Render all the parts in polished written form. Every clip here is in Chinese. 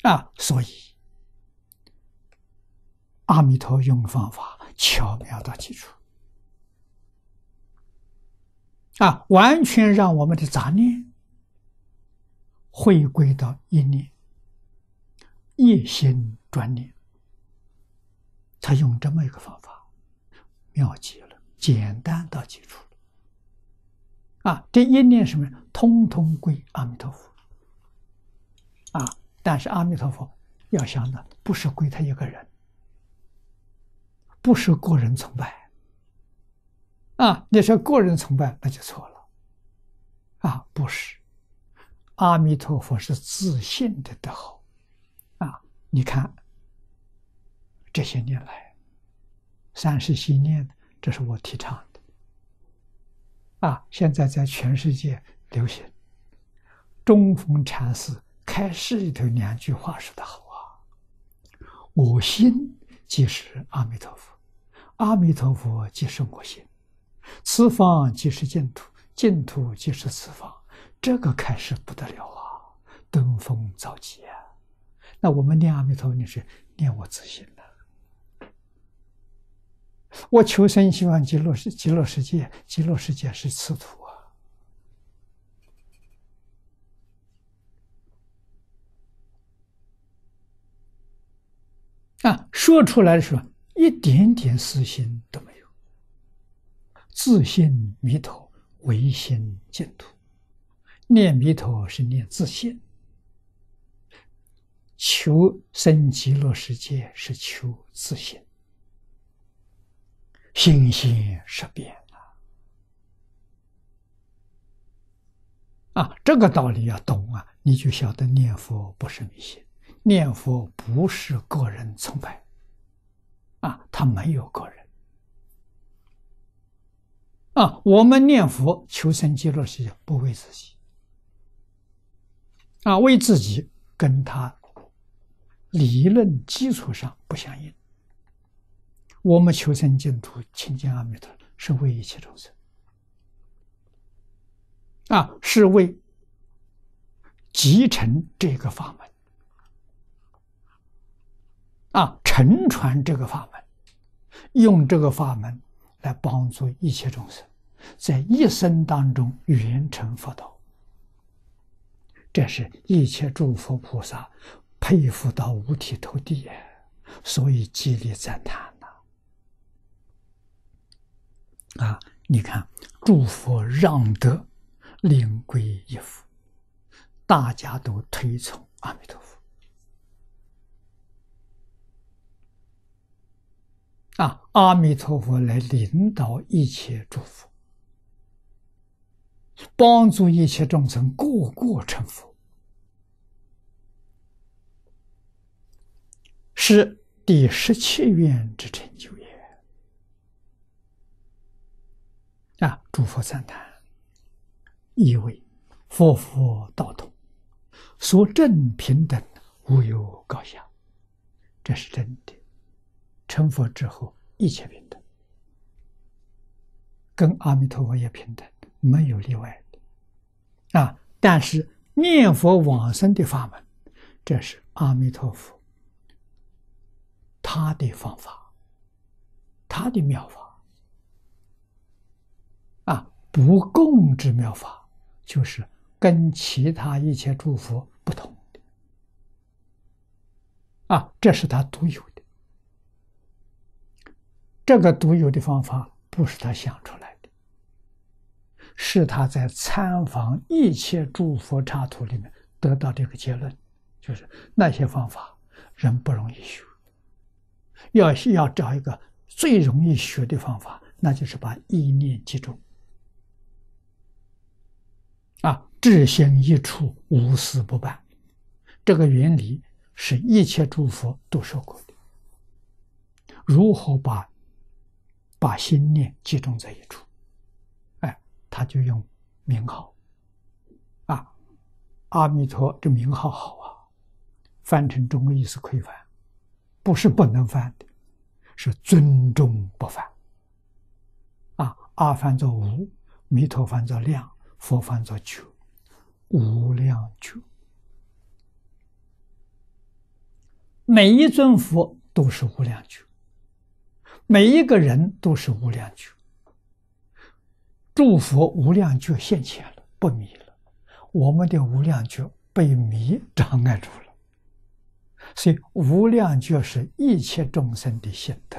所以阿弥陀用方法巧妙到极处，完全让我们的杂念回归到一念，一心专念。他用这么一个方法，妙极了，简单到极处了。这一念什么？通通归阿弥陀佛。但是阿弥陀佛要想的不是归他一个人，不是个人崇拜。你说个人崇拜那就错了。不是，阿弥陀佛是自信的德号。你看这些年来30系念，这是我提倡的。现在在全世界流行。中峰禅师开示里头2句话说得好我心即是阿弥陀佛，阿弥陀佛即是我心，此方即是净土，净土即是此方。这个开示不得了登峰造极那我们念阿弥陀佛，你是念我自心我求生希望极乐世界，极乐世界是此土说出来的时候一点点私心都没有，自信弥陀，唯心净土。念弥陀是念自信，求生极乐世界是求自信，心心识变这个道理要懂你就晓得念佛不是迷信，念佛不是个人崇拜他没有个人我们念佛求生极乐世界不为自己为自己跟他理论基础上不相应。我们求生净土亲近阿弥陀是为一切众生是为集成这个法门承传这个法门，用这个法门来帮助一切众生在一生当中圆成佛道。这是一切诸佛菩萨佩服到五体投地所以极力赞叹你看诸佛让得令归一佛，大家都推崇阿弥陀佛阿弥陀佛来领导一切诸佛，帮助一切众生个个成佛，是第17愿之成就也诸佛赞叹，意为佛佛道同，所证平等，无有高下。这是真的，成佛之后一切平等，跟阿弥陀佛也平等，没有例外的但是念佛往生的法门，这是阿弥陀佛他的方法，他的妙法不共之妙法，就是跟其他一切诸佛不同的这是他独有的。这个独有的方法不是他想出来的，是他在参访一切诸佛刹土里面得到这个结论，就是那些方法人不容易学，要找一个最容易学的方法，那就是把意念集中至心一处，无私不办。这个原理是一切诸佛都说过的。如何把心念集中在一处？他就用名号阿弥陀这名号好翻成中国意思可以翻，不是不能翻的，是尊重不翻阿翻作无，弥陀翻作量，佛翻作觉，无量觉每一尊佛都是无量觉，每一个人都是无量觉。诸佛无量觉现前了，不迷了，我们的无量觉被迷障碍住了。所以无量觉是一切众生的心得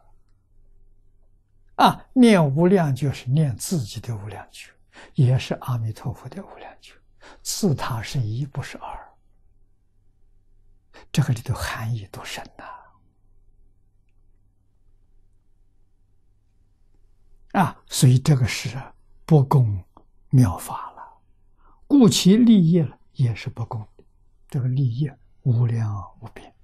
啊！念无量觉是念自己的无量觉，也是阿弥陀佛的无量觉，自他是一，不是二。这个里头含义多深呐！所以这个是不共妙法了，故其利益了也是不共的，这个利益无量无边。